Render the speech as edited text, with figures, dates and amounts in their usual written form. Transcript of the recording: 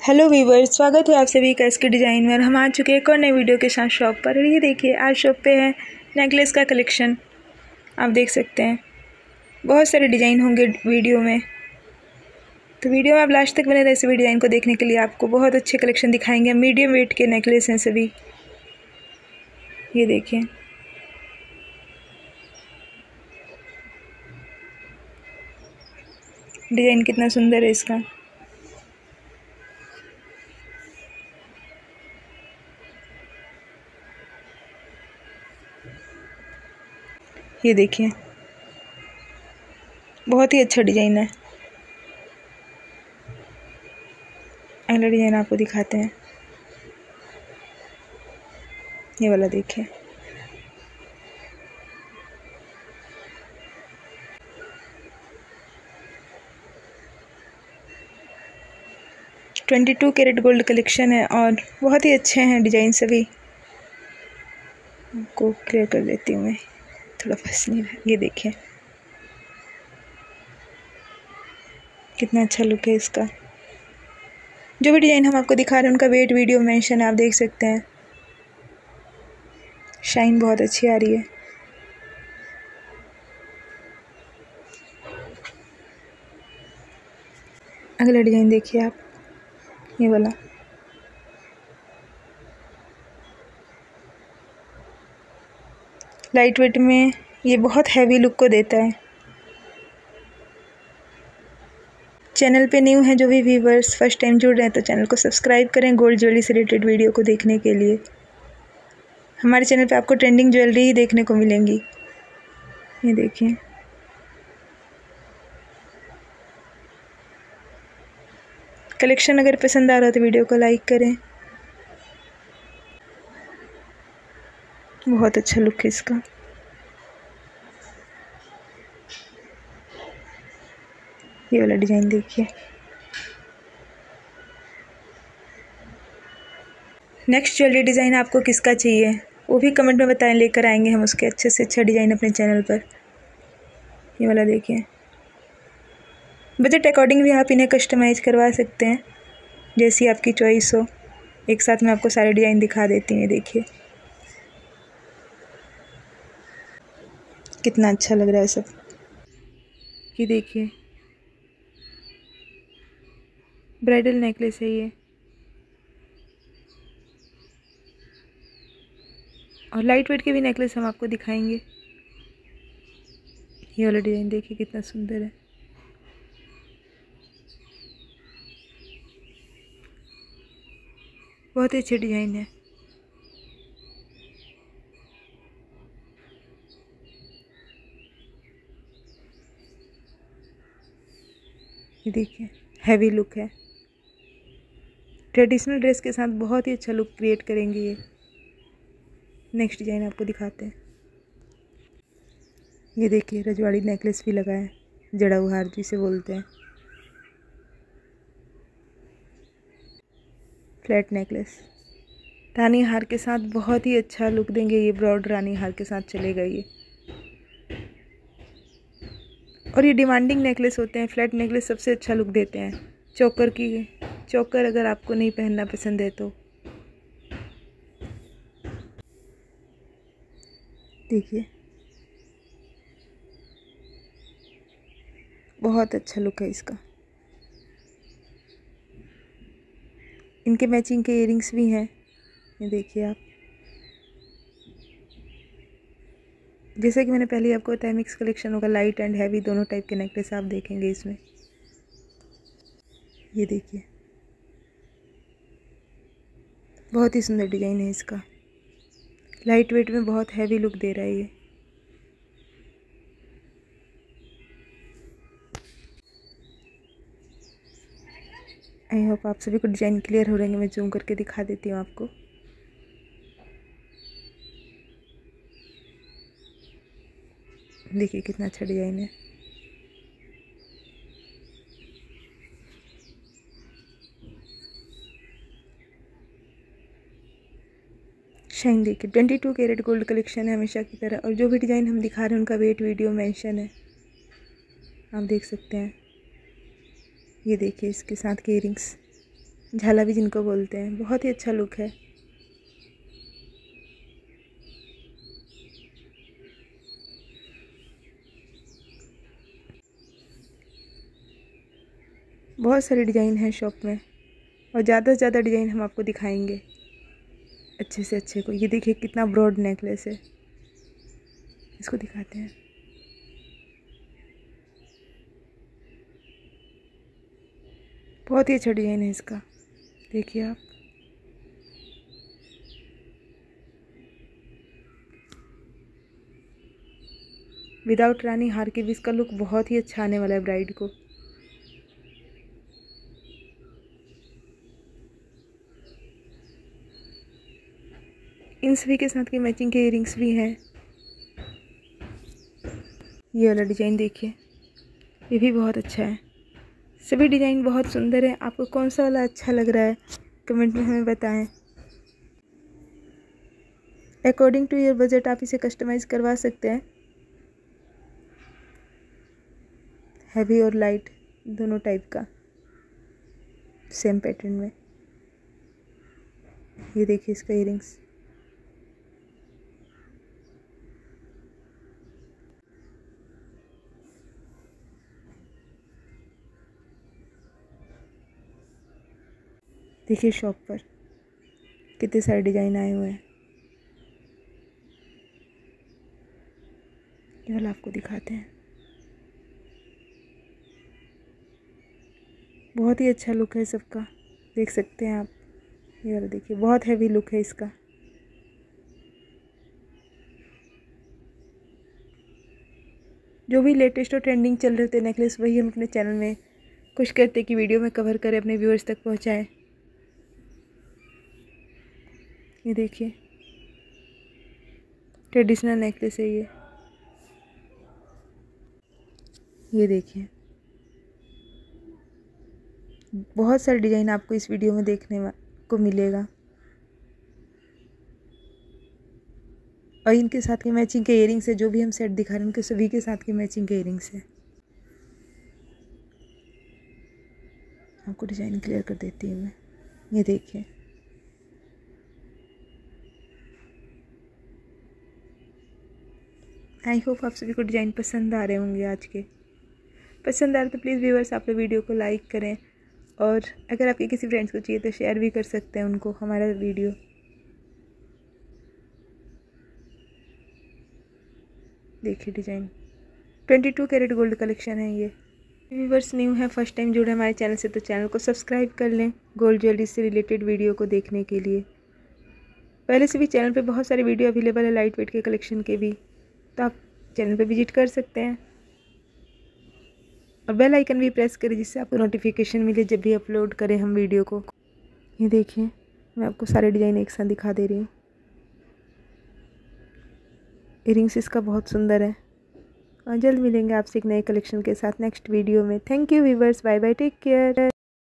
Hello Weaver, स्वागत है आप सभी का इसके डिज़ाइन में। और हम आ चुके हैं एक और नए वीडियो के साथ शॉप पर। और ये देखिए, आज शॉप पे है नेकलेस का कलेक्शन। आप देख सकते हैं बहुत सारे डिज़ाइन होंगे वीडियो में, तो वीडियो में आप लास्ट तक बने रहे सभी डिज़ाइन को देखने के लिए। आपको बहुत अच्छे कलेक्शन दिखाएंगे। मीडियम वेट के नेकलेस हैं सभी। ये देखिए, डिज़ाइन कितना सुंदर है इसका। ये देखिए, बहुत ही अच्छा डिज़ाइन है। अगला डिज़ाइन आपको दिखाते हैं। ये वाला देखिए, ट्वेंटी 22 कैरेट गोल्ड कलेक्शन है और बहुत ही अच्छे हैं डिज़ाइन सभी। आपको क्लियर कर देती हूँ मैं, थोड़ा फंस नहीं रहा। ये देखिए कितना अच्छा लुक है इसका। जो भी डिज़ाइन हम आपको दिखा रहे हैं उनका वेट वीडियो मेंशन है, आप देख सकते हैं। शाइन बहुत अच्छी आ रही है। अगला डिज़ाइन देखिए आप, ये वाला। लाइट वेट में ये बहुत हैवी लुक को देता है। चैनल पे न्यू हैं जो भी व्यूवर्स, फर्स्ट टाइम जुड़ रहे हैं तो चैनल को सब्सक्राइब करें गोल्ड ज्वेलरी से रिलेटेड वीडियो को देखने के लिए। हमारे चैनल पे आपको ट्रेंडिंग ज्वेलरी ही देखने को मिलेंगी। ये देखिए, कलेक्शन अगर पसंद आ रहा हो तो वीडियो को लाइक करें। बहुत अच्छा लुक है इसका। ये वाला डिज़ाइन देखिए। नेक्स्ट ज्वेलरी डिज़ाइन आपको किसका चाहिए वो भी कमेंट में बताएं, लेकर आएंगे हम उसके अच्छे से अच्छा डिज़ाइन अपने चैनल पर। ये वाला देखिए, बजट अकॉर्डिंग भी आप इन्हें कस्टमाइज़ करवा सकते हैं, जैसी आपकी चॉइस हो। एक साथ मैं आपको सारे डिज़ाइन दिखा देती हूँ। देखिए कितना अच्छा लग रहा है सब। ये देखिए, ब्राइडल नेकलेस है ये, और लाइट वेट के भी नेकलेस हम आपको दिखाएंगे। ये वाला डिज़ाइन देखिए कितना सुंदर है। बहुत ही अच्छे डिज़ाइन है। ये देखिए, हैवी लुक है। ट्रेडिशनल ड्रेस के साथ बहुत ही अच्छा लुक क्रिएट करेंगे ये। नेक्स्ट डिज़ाइन आपको दिखाते हैं। ये देखिए, रजवाड़ी नेकलेस भी लगा है, जड़ा हार जिसे बोलते हैं। फ्लैट नेकलेस रानी हार के साथ बहुत ही अच्छा लुक देंगे ये। ब्रॉड रानी हार के साथ चलेगा ये। और ये डिमांडिंग नेकलेस होते हैं। फ्लैट नेकलेस सबसे अच्छा लुक देते हैं। चोकर अगर आपको नहीं पहनना पसंद है तो देखिए, बहुत अच्छा लुक है इसका। इनके मैचिंग के इयरिंग्स भी हैं। ये देखिए आप, जैसे कि मैंने पहले आपको बताया मिक्स कलेक्शन होगा। लाइट एंड हैवी दोनों टाइप के नेकलेस आप देखेंगे इसमें। ये देखिए, बहुत ही सुंदर डिज़ाइन है इसका। लाइट वेट में बहुत हैवी लुक दे रहा है ये। आई होप आप सभी को डिज़ाइन क्लियर हो रहेंगे। मैं जूम करके दिखा देती हूँ आपको। देखिए कितना अच्छा डिज़ाइन है। शाइन देखिए, 22 कैरेट गोल्ड कलेक्शन है हमेशा की तरह। और जो भी डिज़ाइन हम दिखा रहे हैं उनका वेट वीडियो मेंशन है, आप देख सकते हैं। ये देखिए, इसके साथ के इयरिंग्स झाला भी जिनको बोलते हैं। बहुत ही अच्छा लुक है। बहुत सारे डिज़ाइन हैं शॉप में और ज़्यादा से ज़्यादा डिज़ाइन हम आपको दिखाएंगे अच्छे से अच्छे को। ये देखिए कितना ब्रॉड नेकलेस है, इसको दिखाते हैं। बहुत ही अच्छा डिज़ाइन है इसका, देखिए आप। विदाउट रानी हार के भी इसका लुक बहुत ही अच्छा आने वाला है ब्राइड को। इन सभी के साथ के मैचिंग के इयरिंग्स भी हैं। ये वाला डिज़ाइन देखिए, ये भी बहुत अच्छा है। सभी डिज़ाइन बहुत सुंदर है। आपको कौन सा वाला अच्छा लग रहा है कमेंट में हमें बताएं। अकॉर्डिंग टू योर बजट आप इसे कस्टमाइज़ करवा सकते हैं। हैवी और लाइट दोनों टाइप का सेम पैटर्न में। ये देखिए इसका इयरिंग्स, देखिए शॉप पर कितने सारे डिज़ाइन आए हुए हैं। ये वाला आपको दिखाते हैं। बहुत ही अच्छा लुक है सबका, देख सकते हैं आप। ये वाला देखिए, बहुत हैवी लुक है इसका। जो भी लेटेस्ट और ट्रेंडिंग चल रहे थे नेकलेस, वही हम अपने चैनल में कोशिश करते कि वीडियो में कवर करें, अपने व्यूअर्स तक पहुंचाएं। ये देखिए ट्रेडिशनल नेकलेस है ये देखिए। बहुत सारे डिज़ाइन आपको इस वीडियो में देखने को मिलेगा और इनके साथ के मैचिंग के इयरिंग्स है। जो भी हम सेट दिखा रहे हैं उनके सभी के साथ के मैचिंग के इयरिंग्स है। आपको डिज़ाइन क्लियर कर देती हूँ मैं। ये देखिए, आई होप आप सभी को डिज़ाइन पसंद आ रहे होंगे। आज के पसंद आ रहे तो प्लीज़ व्यूअर्स आप लोग वीडियो को लाइक करें और अगर आपके किसी फ्रेंड्स को चाहिए तो शेयर भी कर सकते हैं उनको हमारा वीडियो। देखिए डिज़ाइन 22 कैरेट गोल्ड कलेक्शन है ये। व्यूअर्स न्यू है, फर्स्ट टाइम जुड़े हमारे चैनल से, तो चैनल को सब्सक्राइब कर लें गोल्ड ज्वेलरी से रिलेटेड वीडियो को देखने के लिए। पहले से भी चैनल पे बहुत सारे वीडियो अवेलेबल है लाइट वेट के कलेक्शन के भी, तो आप चैनल पे विजिट कर सकते हैं और बेल आइकन भी प्रेस करें जिससे आपको नोटिफिकेशन मिले जब भी अपलोड करें हम वीडियो को। ये देखिए मैं आपको सारे डिज़ाइन एक साथ दिखा दे रही हूँ। इयरिंग्स इसका बहुत सुंदर है और जल्द मिलेंगे आपसे एक नए कलेक्शन के साथ नेक्स्ट वीडियो में। Thank you viewers, bye bye, take care.